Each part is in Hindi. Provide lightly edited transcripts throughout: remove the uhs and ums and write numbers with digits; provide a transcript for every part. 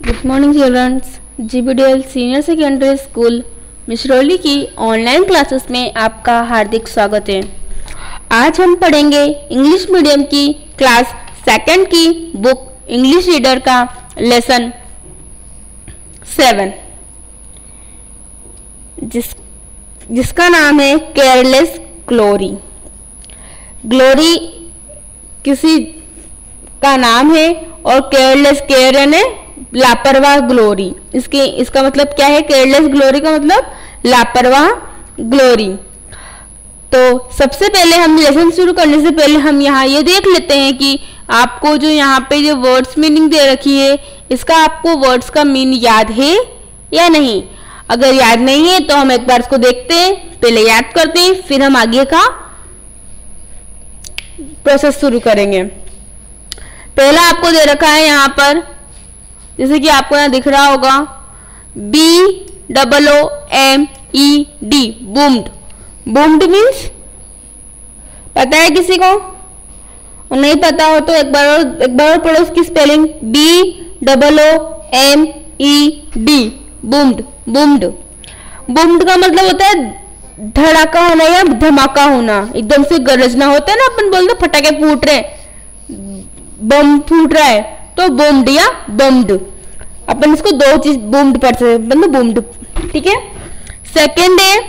Good morning childrens. GBDL senior secondary school Mishrauli की ऑनलाइन क्लासेस में आपका हार्दिक स्वागत है। आज हम पढ़ेंगे इंग्लिश मीडियम की क्लास सेकंड की बुक इंग्लिश रीडर का लेसन 7 जिसका नाम है केयरलेस ग्लोरी। ग्लोरी किसी का नाम है और केयरलेस केयर यानी लापरवाह ग्लोरी। इसका मतलब क्या है? केयरलेस ग्लोरी का मतलब लापरवाह ग्लोरी। तो सबसे पहले हम लेसन शुरू करने से पहले हम यहाँ ये देख लेते हैं कि आपको जो यहाँ पे जो वर्ड्स मीनिंग दे रखी है इसका आपको वर्ड्स का मीन याद है या नहीं। अगर याद नहीं है तो हम एक बार इसको देखते हैं, पहले याद करते हैं, फिर हम आगे का प्रोसेस शुरू करेंगे। पहला आपको दे रखा है यहाँ पर, जैसे कि आपको यहाँ दिख रहा होगा BOOMED बूम्ड। बूम्ड मीन्स पता है किसी को? नहीं पता हो तो एक बार और पढ़ो उसकी spelling BOOMED boomed. Boomed boomed का मतलब होता है धड़ाका होना या धमाका होना, एकदम से गरजना होता है ना, अपन बोलते फटाके फूट रहे, बम फूट रहा है, तो बूम्ड या बम्ड। अपन इसको दो चीज बूम्ड पढ़ सकते, मतलब बूम्ड। ठीक है। सेकेंड है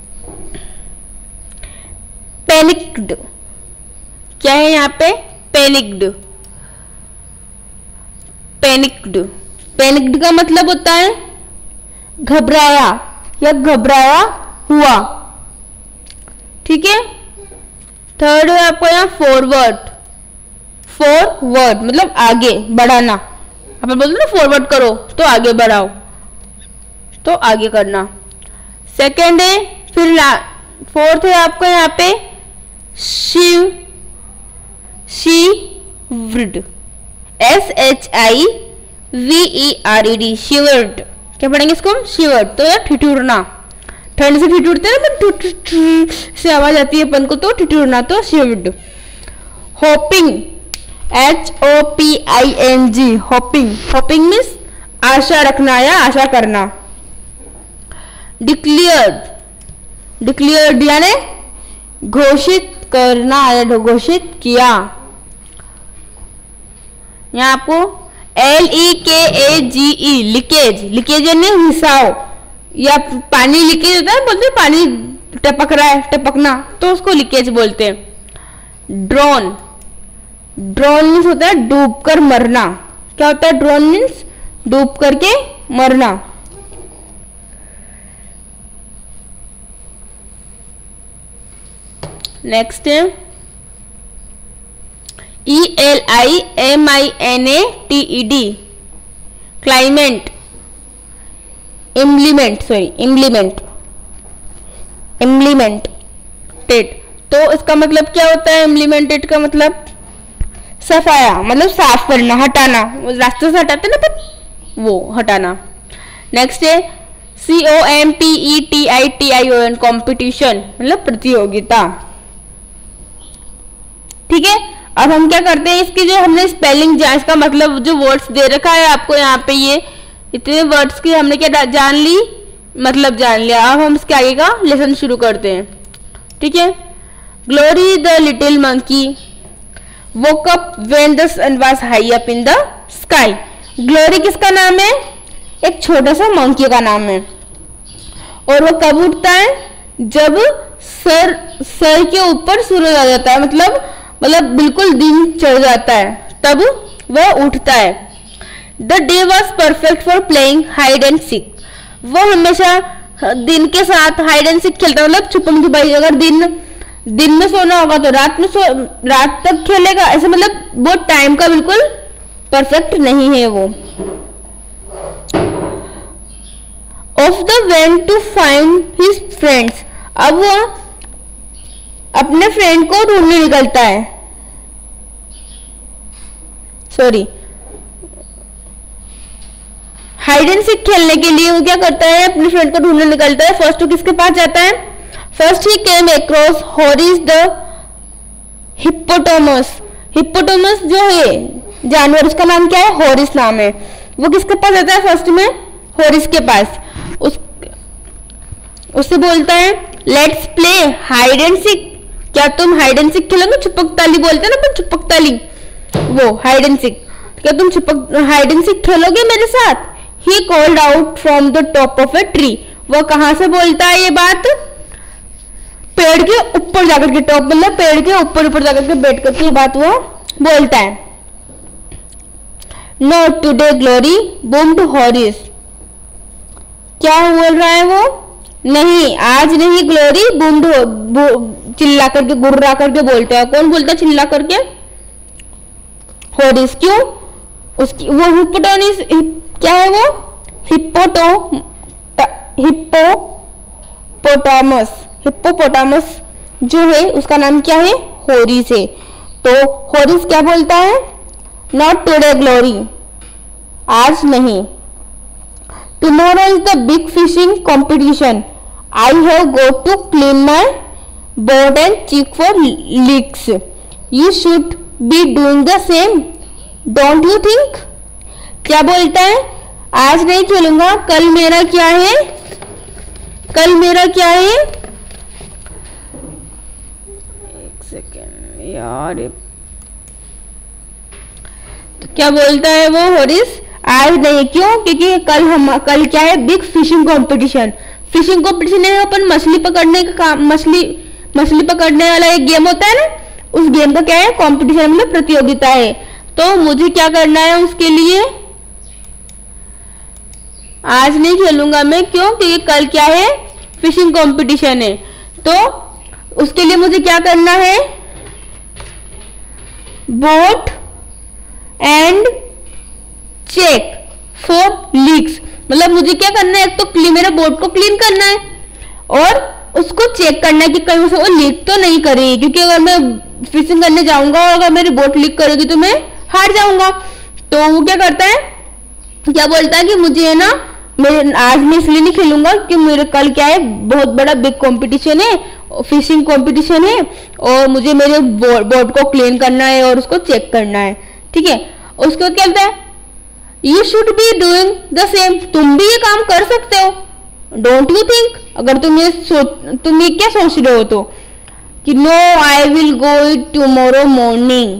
पैनिक्ड। क्या है यहाँ पे? पैनिक्ड। पैनिक्ड पैनिक्ड का मतलब होता है घबराया या घबराया हुआ। ठीक है। थर्ड है आपको यहाँ फॉरवर्ड। फॉरवर्ड मतलब आगे बढ़ाना। अपन बोलते ना फॉरवर्ड करो तो आगे बढ़ाओ, तो आगे करना। सेकेंड है, फिर फोर्थ है आपको यहाँ पे शिवर्ड। SHIVERED शिवर्ड। क्या पढ़ेंगे इसको? शिवर्ड। तो यार ठिठुरना, ठंड से ठिठुरते हैं ना, से आवाज आती है अपन को, तो ठिठुरना, तो shivered. Hopping HOPING hopping. Hopping means आशा रखना या आशा करना। डिक्लेयर्ड। डिक्लेयर्ड यानी घोषित करना या घोषित किया। यहाँ आपको LEKAGE लीकेज। लीकेज यानी रिसाव या पानी लीकेज होता है, बोलते हैं पानी टपक रहा है, टपकना, तो उसको लीकेज बोलते हैं। ड्रोन। ड्रोन मीन्स होता है डूब कर मरना। क्या होता है? ड्रोन मीन्स डूब करके मरना। नेक्स्ट है ELIMINATED क्लाइमेट। इम्प्लीमेंटेड। तो इसका मतलब क्या होता है? इम्प्लीमेंटेड का मतलब सफाया, मतलब साफ करना, हटाना, वो रास्ते से हटाते ना पर वो हटाना। नेक्स्ट है COMPETITION कॉम्पिटिशन मतलब प्रतियोगिता। ठीक है। अब हम क्या करते हैं, इसकी जो हमने स्पेलिंग जान, इसका मतलब जो वर्ड्स दे रखा है आपको यहाँ पे, ये इतने वर्ड्स की हमने क्या जान ली, मतलब जान लिया। अब हम इसके आगे का लेसन शुरू करते हैं। ठीक है। Glory the little monkey woke up when the sun was high up in the sky। Glory किसका नाम है? एक छोटा सा मंकी का नाम है। और वो कब उठता है? जब सर के ऊपर सूरज आ जाता है, मतलब बिल्कुल दिन चढ़ जाता है, तब वह उठता है। The day was perfect for playing hide and seek. वो हमेशा दिन के साथ हाइड एंड सीक खेलता है, मतलब छुपन छुपाई। अगर दिन में सोना होगा तो रात तक खेलेगा, ऐसे मतलब वो टाइम का बिल्कुल परफेक्ट नहीं है वो। Off the went to find his friends. अब वो अपने फ्रेंड को ढूंढने निकलता है। सॉरी, हाइड एंड सीक खेलने के लिए वो क्या करता है? अपने फ्रेंड को ढूंढने निकलता है। फर्स्ट तो किसके पास जाता है? First he came across Horace the hippopotamus. Hippopotamus जो है जानवर, उसका नाम क्या है? हॉरिस नाम है। वो किसके पास जाता है फर्स्ट में? होरिस के पास। उससे बोलता है let's play hide and seek, क्या तुम हाइड एंड सीक खेलोगे? छुपकताली बोलते हैं ना अपन, छुपकताली, वो हाइड एंड सीक, क्या तुम हाइड एंड सीक खेलोगे मेरे साथ? He called out from the top of a tree, वो कहां से बोलता है ये बात? पेड़ के ऊपर जाकर के, टॉप मतलब पेड़ के ऊपर जाकर के बैठ करके ये बात वो बोलता है। Not today Glory boomed Horace, क्या बोल रहा है वो? नहीं आज नहीं ग्लोरी बूम्ड, चिल्ला करके गुर्रा करके बोलता है। कौन बोलता है चिल्ला करके? हॉरिस। क्यों? उसकी वो हिप्पोटोनिस, क्या है वो? हिप्पोपोटामस जो है उसका नाम क्या है? होरिस है। तो होरिस क्या बोलता है? नॉट टुडे ग्लोरी, आज नहीं। Tomorrow is the big fishing competition, I have go to clean my boat and check for leaks, you should be doing the same, don't you think? क्या बोलता है? आज नहीं खेलूंगा, कल मेरा क्या है? कल मेरा क्या है? एक सेकेंड यार, तो क्या बोलता है वो होरिस? आज नहीं। क्यों? क्योंकि कल क्या है? Big fishing competition. Fishing competition है अपन मछली पकड़ने का काम, मछली पकड़ने वाला एक गेम होता है ना, उस गेम का क्या है? कंपटीशन मतलब प्रतियोगिता है। तो मुझे क्या करना है उसके लिए? आज नहीं खेलूंगा मैं। क्यों? क्योंकि कल क्या है? फिशिंग कंपटीशन है। तो उसके लिए मुझे क्या करना है? Boat and check for leaks, मतलब मुझे क्या करना है? एक तो मेरे बोट को क्लीन करना है और उसको चेक करना है कि कहीं से वो लीक तो नहीं करेगी, क्योंकि अगर मैं फिशिंग करने जाऊंगा और अगर मेरी बोट लीक करेगी तो मैं हार जाऊंगा। तो वो क्या करता है? क्या बोलता है कि मुझे है ना, मैं आज मैं इसलिए नहीं खेलूंगा कि मेरे कल क्या है? बहुत बड़ा बिग कंपटीशन है, फिशिंग कंपटीशन है, और मुझे मेरे बोट को क्लीन करना है और उसको चेक करना है। ठीक है। उसके बाद क्या बोलता है? You should be doing the same, तुम भी ये काम कर सकते हो, डोंट यू थिंक? अगर तुम ये क्या सोच रहे हो तो कि no I will go it tomorrow morning,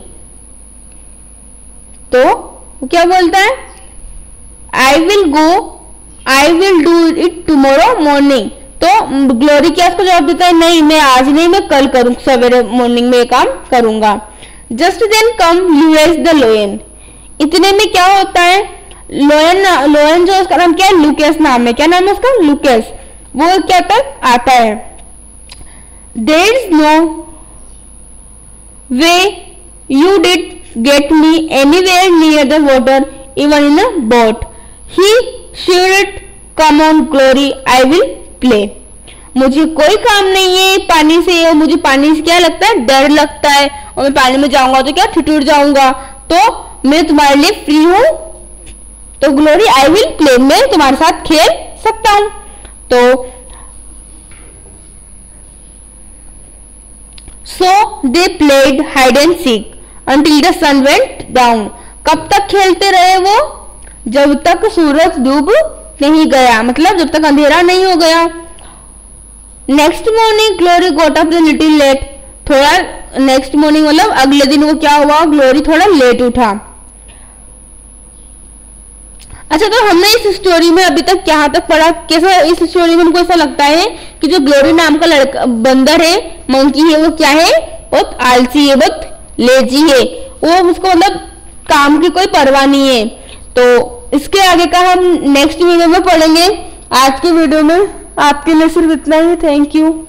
तो वो क्या बोलता है? I will do it tomorrow morning. तो ग्लोरी क्या उसको जवाब देता है? नहीं मैं आज नहीं, मैं कल करूँ, सवेरे मॉर्निंग में ये काम करूंगा। Just then come Louis the lion, इतने में क्या होता है? लोयन जो उसका नाम क्या है? लुकेस नाम है। क्या नाम है उसका? लुकेस। वो क्या तक आता है? There is no way you did get me anywhere near the water even in a boat, he should come on Glory, I will play. मुझे कोई काम नहीं है पानी से, और मुझे पानी से क्या लगता है? डर लगता है, और मैं पानी में जाऊंगा तो क्या ठिठुर जाऊंगा, तो मैं तुम्हारे लिए फ्री हूं, तो ग्लोरी आई विल प्ले, मैं तुम्हारे साथ खेल सकता हूं। तो so they played hide and seek until the sun went down, कब तक खेलते रहे वो? जब तक सूरज डूब नहीं गया, मतलब जब तक अंधेरा नहीं हो गया। Next morning Glory got up little late, थोड़ा नेक्स्ट मॉर्निंग मतलब अगले दिन वो क्या हुआ? ग्लोरी थोड़ा लेट उठा। अच्छा, तो हमने इस स्टोरी में अभी तक क्या तक पढ़ा? कैसा इस स्टोरी में हमको ऐसा लगता है कि जो ग्लोरी नाम का लड़का बंदर है, मंकी है, वो क्या है? बहुत आलसी है, बहुत लेजी है, वो उसको मतलब काम की कोई परवाह नहीं है। तो इसके आगे का हम नेक्स्ट वीडियो में पढ़ेंगे। आज के वीडियो में आपके लिए सिर्फ इतना ही। Thank you.